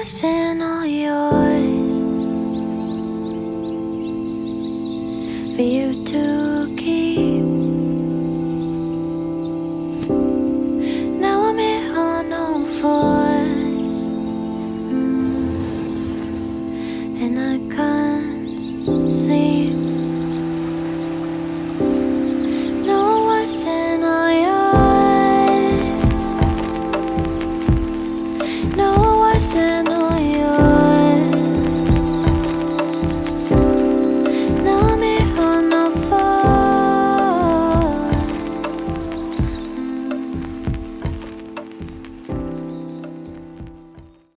wasn't all yours for you to keep. Now I'm here on all fours, and I can't sleep.